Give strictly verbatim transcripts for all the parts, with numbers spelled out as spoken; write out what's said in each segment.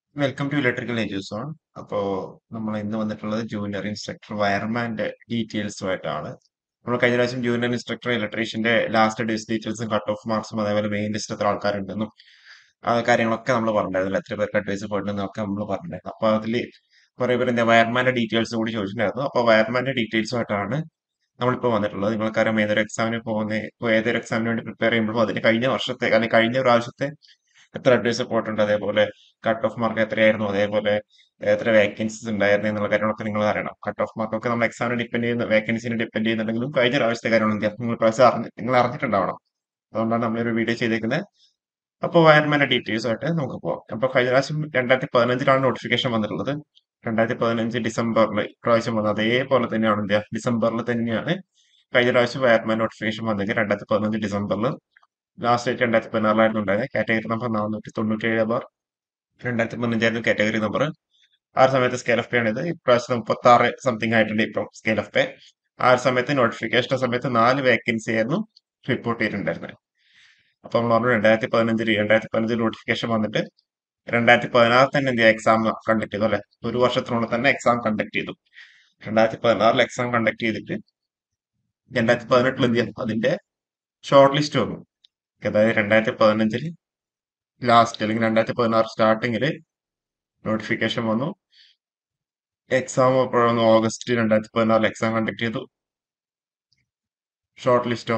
Welcome to electrical engineers on. അപ്പോൾ നമ്മൾ ഇന്ന് വന്നിട്ടുള്ളത് ജൂനിയർ ഇൻസ്ട്രക്ടർ വയർമാന്റെ ഡീറ്റെയിൽസുമായിട്ടാണ്. നമ്മൾ കഴിഞ്ഞ പ്രാവശ്യം ജൂനിയർ ഇൻസ്ട്രക്ടർ ഇലക്ട്രീഷ്യന്റെ ലാസ്റ്റ് ഡേയ്സ് ഡീറ്റെയിൽസും കട്ട് ഓഫ് മാർക്സും അതേപോലെ മെയിൻ ലിസ്റ്റ് എത്ര ആൾക്കാരുണ്ടെന്നും ആ കാര്യങ്ങളൊക്കെ നമ്മൾ പറഞ്ഞിട്ടുണ്ടായിരുന്നു. എത്ര പേർക്ക് അഡ്വൈസ് പോയിട്ടുണ്ടെന്നൊക്കെ നമ്മൾ പറഞ്ഞിട്ടുണ്ടായിരുന്നു. അപ്പോൾ അതിൽ കുറെ പേര് എന്താ വയർമാന്റെ ഡീറ്റെയിൽസ് കൂടി ചോദിച്ചിട്ടുണ്ടായിരുന്നു. അപ്പോൾ വയർമാന്റെ ഡീറ്റെയിൽസുമായിട്ടാണ് നമ്മളിപ്പോൾ വന്നിട്ടുള്ളത്. നിങ്ങൾക്കറിയാം ഏതൊരു എക്സാമിന് പോകുന്ന ഇപ്പോൾ ഏതൊരു എക്സാമിന് വേണ്ടി പ്രിപ്പയർ ചെയ്യുമ്പോഴും അതിന് കഴിഞ്ഞ വർഷത്തെ അല്ലെങ്കിൽ കഴിഞ്ഞ പ്രാവശ്യത്തെ എത്ര അഡ്വൈസ് പോയിട്ടുണ്ട്, അതേപോലെ കട്ട് ഓഫ് മാർക്ക് എത്രയായിരുന്നു, അതേപോലെ എത്ര വേക്കൻസീസ് ഉണ്ടായിരുന്നു എന്നുള്ള കാര്യങ്ങളൊക്കെ നിങ്ങൾ അറിയണം. കട്ട് ഓഫ് മാർക്കൊക്കെ നമ്മൾ എക്സാമിനെ ഡിപ്പെൻഡ് ചെയ്യുന്ന വേക്കൻസിനെ ഡിപ്പെൻഡ് ചെയ്യുന്നുണ്ടെങ്കിലും കഴിഞ്ഞ പ്രാവശ്യത്തെ കാര്യങ്ങൾ എന്ത് ചെയ്യാം, നിങ്ങൾ പ്രാവശ്യം അറിഞ്ഞ് നിങ്ങൾ അറിഞ്ഞിട്ടുണ്ടാവണം. അതുകൊണ്ടാണ് നമ്മളൊരു വീഡിയോ ചെയ്തേക്കുന്നത്. അപ്പോൾ വയർമാന്റെ ഡീറ്റെയിൽസ് ആയിട്ട് നമുക്ക് പോകാം. അപ്പോൾ കഴിഞ്ഞ പ്രാവശ്യം രണ്ടായിരത്തി പതിനഞ്ചിലാണ് നോട്ടിഫിക്കേഷൻ വന്നിട്ടുള്ളത്. രണ്ടായിരത്തി പതിനഞ്ച് ഡിസംബറിൽ ഇപ്രാവശ്യം വന്നത് അതേപോലെ തന്നെയാണ് എന്ത് ചെയ്യുക, ഡിസംബറിൽ തന്നെയാണ് കഴിഞ്ഞ പ്രാവശ്യം വയർമാൻ നോട്ടിഫിക്കേഷൻ വന്നെങ്കിൽ രണ്ടായിരത്തി പതിനഞ്ച് ഡിസംബറിൽ. ലാസ്റ്റ് ഡേറ്റ് രണ്ടായിരത്തി പതിനാറിലായിരുന്നു ഉണ്ടായത്. കാറ്റഗറി നമ്പർ നാനൂറ്റി തൊണ്ണൂറ്റി ഏഴ് ബാർ രണ്ടായിരത്തി പതിനഞ്ചായിരുന്നു കാറ്റഗറി നമ്പർ. ആ ഒരു സമയത്ത് സ്കെയിൽ ഓഫ് പേ ആണിത്. ഇപ്രാവശ്യം മുപ്പത്തി ആറ് സംതിങ് ആയിട്ടുണ്ട് ഇപ്പം സ്കെയിൽ ഓഫ് പേ. ആ ഒരു സമയത്ത് നോട്ടിഫിക്കേഷൻ സമയത്ത് നാല് വേക്കൻസി ആയിരുന്നു റിപ്പോർട്ട് ചെയ്തിട്ടുണ്ടായിരുന്നത്. അപ്പൊ നമ്മൾ പറഞ്ഞു രണ്ടായിരത്തി പതിനഞ്ചിൽ രണ്ടായിരത്തി പതിനഞ്ചിൽ നോട്ടിഫിക്കേഷൻ വന്നിട്ട് രണ്ടായിരത്തി പതിനാറിൽ തന്നെ എന്ത് എക്സാം കണ്ടക്ട് ചെയ്തു അല്ലെ. ഒരു വർഷത്തിനുള്ളിൽ തന്നെ എക്സാം കണ്ടക്ട് ചെയ്തു. രണ്ടായിരത്തി പതിനാറിൽ എക്സാം കണ്ടക്ട് ചെയ്തിട്ട് രണ്ടായിരത്തി പതിനെട്ടിൽ എന്ത് ചെയ്യാം, അതിന്റെ ഷോർട്ട് ലിസ്റ്റ് വന്നു. അതായത് രണ്ടായിരത്തി പതിനഞ്ചിൽ ലാസ്റ്റ് അല്ലെങ്കിൽ രണ്ടായിരത്തി പതിനാറ് സ്റ്റാർട്ടിങ്ങിൽ നോട്ടിഫിക്കേഷൻ വന്നു. എക്സാം എപ്പോഴാണ്, ഓഗസ്റ്റ് രണ്ടായിരത്തി പതിനാറിൽ എക്സാം കണ്ടക്ട് ചെയ്തു. ഷോർട്ട് ലിസ്റ്റോ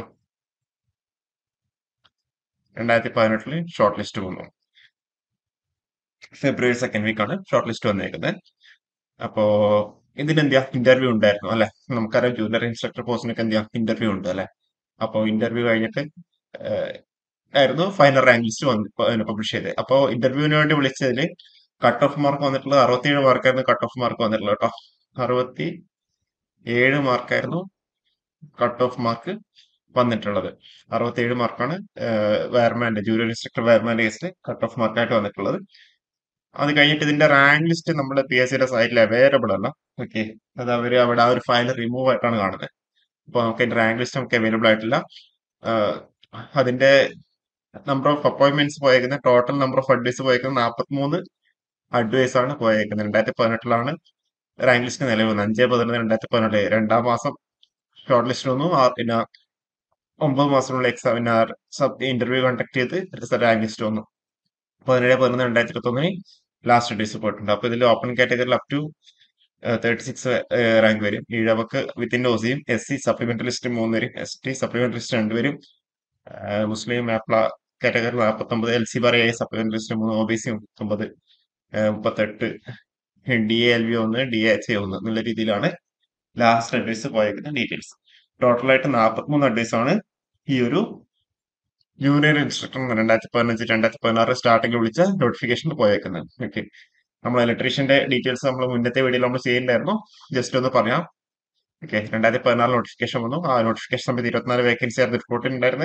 രണ്ടായിരത്തി പതിനെട്ടില് ഷോർട്ട് ലിസ്റ്റ് വന്നു. ഫെബ്രുവരി സെക്കൻഡ് വീക്കാണ് ഷോർട്ട് ലിസ്റ്റ് വന്നേക്കുന്നത്. അപ്പോ ഇതിന് എന്ത് ചെയ്യാം, ഇന്റർവ്യൂ ഉണ്ടായിരുന്നു അല്ലെ. നമുക്കറിയാം ജൂനിയർ ഇൻസ്ട്രക്ടർ പോസ്റ്റിനൊക്കെ എന്ത് ചെയ്യാം, ഇന്റർവ്യൂ ഉണ്ട് അല്ലെ. അപ്പോ ഇന്റർവ്യൂ കഴിഞ്ഞിട്ട് ഏഹ്, ആയിരുന്നു ഫൈനൽ റാങ്ക് ലിസ്റ്റ് വന്ന് പബ്ലിഷ് ചെയ്തത്. അപ്പോൾ ഇന്റർവ്യൂവിന് വേണ്ടി വിളിച്ചതിൽ കട്ട് ഓഫ് മാർക്ക് വന്നിട്ടുള്ളത് അറുപത്തിയേഴ് മാർക്കായിരുന്നു. കട്ട് ഓഫ് മാർക്ക് വന്നിട്ടുള്ളത് കേട്ടോ, അറുപത്തി ഏഴ് മാർക്കായിരുന്നു കട്ട് ഓഫ് മാർക്ക് വന്നിട്ടുള്ളത്. അറുപത്തിയേഴ് മാർക്കാണ് വയർമാന്റെ ജൂനിയർ ഇൻസ്ട്രക്ടർ വയർമാന്റെ കേസിൽ കട്ട് ഓഫ് മാർക്കായിട്ട് വന്നിട്ടുള്ളത്. അത് കഴിഞ്ഞിട്ട് ഇതിന്റെ റാങ്ക് ലിസ്റ്റ് നമ്മുടെ പി എസ് സിയുടെ സൈറ്റിൽ അവൈലബിൾ അല്ല. ഓക്കെ, അത് അവര് അവിടെ ആ ഒരു ഫയൽ റിമൂവ് ആയിട്ടാണ് കാണുന്നത്. അപ്പൊ നമുക്ക് അതിന്റെ റാങ്ക് ലിസ്റ്റ് നമുക്ക് അവൈലബിൾ ആയിട്ടില്ല. ആഹ് അതിന്റെ നമ്പർ ഓഫ് അപ്പോയിന്റ്മെന്റ്സ് പോയേക്കുന്നത്, ടോട്ടൽ നമ്പർ ഓഫ് അഡ്വൈസ് പോയേക്കുന്നത് നാൽപ്പത്തിമൂന്ന് അഡ്വൈസ് ആണ് പോയേക്കുന്നത്. രണ്ടായിരത്തി പതിനെട്ടിലാണ് റാങ്ക് ലിസ്റ്റ് നിലവിൽ വന്നത്. അഞ്ച് പതിനൊന്ന് രണ്ടായിരത്തി പതിനെട്ട് രണ്ടാം മാസം ഷോർട്ട് ലിസ്റ്റ് വന്നു. ആ, പിന്നെ ഒമ്പത് മാസത്തിനുള്ള എക്സാമിന് സബ് ഇന്റർവ്യൂ കണ്ടക്ട് ചെയ്ത് റിസൾട്ട് റാങ്ക് ലിസ്റ്റ് വന്നു. പതിനേഴ് പതിനൊന്ന് രണ്ടായിരത്തി ഇരുപത്തി ഒന്നിന് ലാസ്റ്റ് ഡേയ്സ് പോയിട്ടുണ്ട്. അപ്പൊ ഇതിൽ ഓപ്പൺ കാറ്റഗറിയിൽ up to thirty six rank വരും. ഈഴവക്ക് വിത്തിൻ ഒസിയും, എസ് സി സപ്ലിമെന്ററി ലിസ്റ്റ് മൂന്ന് വരും, എസ് ടി സപ്ലിമെന്ററി ലിസ്റ്റ് രണ്ട് വരും, ആഹ് മുസ്ലിം ആപ്ല കാറ്റഗറി നാൽപ്പത്തൊമ്പത്, L C bar A supplementary list മൂന്ന്, ഒ ബി സി മുപ്പത്തൊമ്പത്, മുപ്പത്തെട്ട്, ഡി എ എൽ വി ഒന്ന്, ഡി എ എച്ച് എ ഒന്ന് എന്നുള്ള രീതിയിലാണ് ലാസ്റ്റ് അഡ്വൈസ് പോയേക്കുന്ന ഡീറ്റെയിൽസ്. ടോട്ടലായിട്ട് നാൽപ്പത്തിമൂന്ന് അഡ്വൈസ് ആണ് ഈ ഒരു ജൂനിയർ ഇൻസ്ട്രക്ടർ രണ്ടായിരത്തി പതിനഞ്ച് രണ്ടായിരത്തി പതിനാറ് സ്റ്റാർട്ടിംഗ് വിളിച്ച നോട്ടിഫിക്കേഷൻ പോയേക്കുന്നത്. ഓക്കെ, നമ്മൾ ഇലക്ട്രീഷ്യന്റെ ഡീറ്റെയിൽസ് നമ്മൾ മുന്നത്തെ വീഡിയോയിൽ നമ്മൾ ചെയ്യുന്നുണ്ടായിരുന്നു. ജസ്റ്റ് ഒന്ന് പറയാം. ഓക്കെ, രണ്ടായിരത്തി പതിനാറ് നോട്ടിഫിക്കേഷൻ വന്നു. ആ നോട്ടിഫിക്കേഷൻ സമയത്ത് ഇരുപത്തിനാല് വേക്കൻസി ആയിരുന്നു റിപ്പോർട്ടിൽ ഉണ്ടായിരുന്നത്.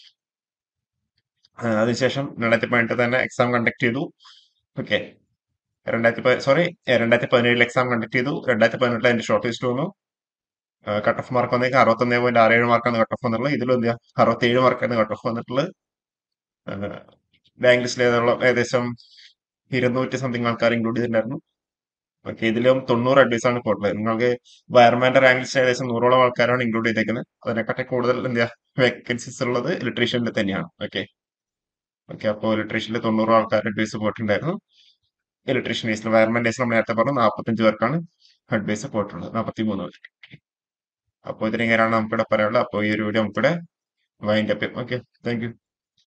ആഹ് അതിനുശേഷം രണ്ടായിരത്തി പതിനെട്ട് തന്നെ എക്സാം കണ്ടക്ട് ചെയ്തു. ഓക്കെ, രണ്ടായിരത്തി സോറി രണ്ടായിരത്തി പതിനേഴിൽ എക്സാം കണ്ടക്ട് ചെയ്തു. രണ്ടായിരത്തി പതിനെട്ടിൽ അതിന്റെ ഷോർട്ട് ലിസ്റ്റ് വന്നു. കട്ട് ഓഫ് മാർക്ക് വന്നേക്ക് അറുപത്തൊന്ന് പോയിന്റ് ആറ് ഏഴ് മാർക്കാണ് കട്ട് ഓഫ് വന്നിട്ടുള്ളത്. ഇതിലും എന്ത് ചെയ്യാം, അറുപത്തിയേഴ് മാർക്കാണ് കട്ട് ഓഫ് വന്നിട്ടുള്ളത്. റാങ്ക് ലിസ്റ്റിൽ ഏകദേശം ഇരുന്നൂറ്റി സംതിങ് ആൾക്കാർ ഇൻക്ലൂഡ് ചെയ്തിട്ടുണ്ടായിരുന്നു. ഓക്കെ, ഇതിലും തൊണ്ണൂറ് അഡ്വൈസ് ആണ് ഇപ്പോൾ ഉള്ളത്. നിങ്ങൾക്ക് വയർമാന്റെ റാങ്ക് ലിസ്റ്റ് ഏകദേശം നൂറോളം ആൾക്കാരാണ് ഇൻക്ലൂഡ് ചെയ്തേക്കുന്നത്. അതിനെക്കാട്ടി കൂടുതൽ എന്താ വേക്കൻസീസ് ഉള്ളത് ഇലക്ട്രീഷ്യനിൽ തന്നെയാണ്. ഓക്കെ ഓക്കെ അപ്പോൾ ഇലക്ട്രീഷ്യനിൽ തൊണ്ണൂറ് ആൾക്കാർ അഡ്വൈസ് പോയിട്ടുണ്ടായിരുന്നു. ഇലക്ട്രീഷ്യൻ കേസിൽ വയർമാൻ കേസിൽ നമ്മൾ നേരത്തെ പറഞ്ഞു നാൽപ്പത്തഞ്ച് പേർക്കാണ് അഡ്വൈസ് പോയിട്ടുള്ളത്, നാൽപ്പത്തി മൂന്ന് പേർക്ക്. അപ്പോൾ ഇതിനെങ്ങനെയാണ് നമുക്കിവിടെ പറയാനുള്ളത്. അപ്പോൾ ഈ ഒരു വീഡിയോ നമുക്കിവിടെ wind up. Okay, thank U.